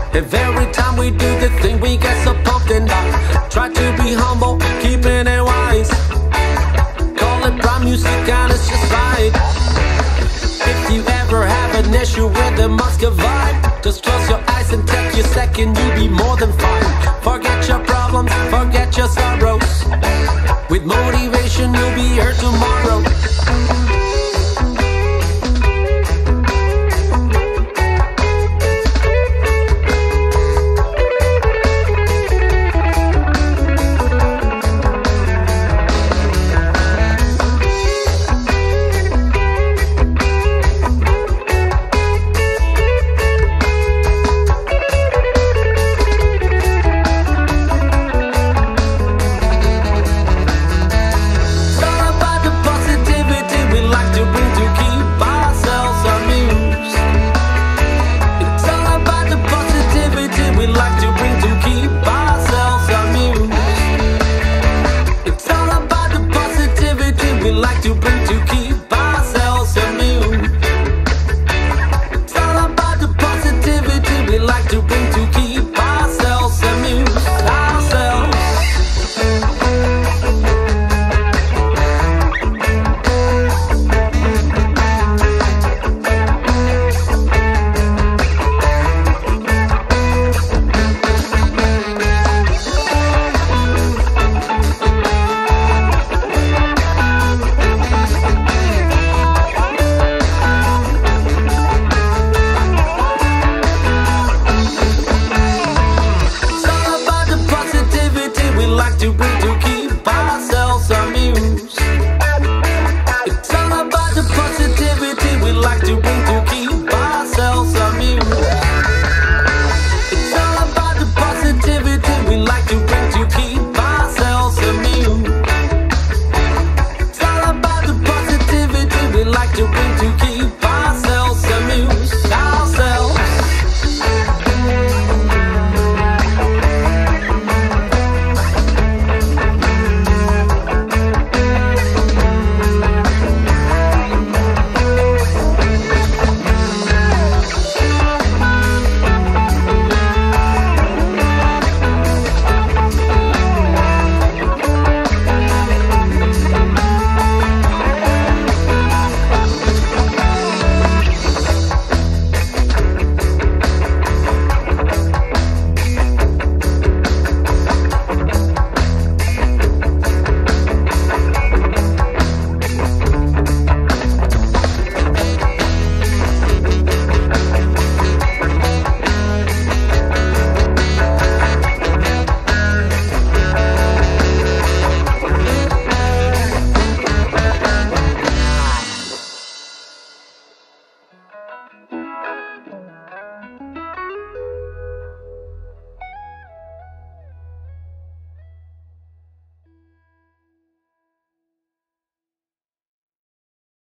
If every time we do the thing we get so pumped and up, try to be humble, keeping it wise. Call it prime music and it's just right. If you ever have an issue with the Muscat vibe, just close your eyes and take your second, you'll be more than fine. Forget your problems, forget your sorrows. With motivation you'll be here tomorrow.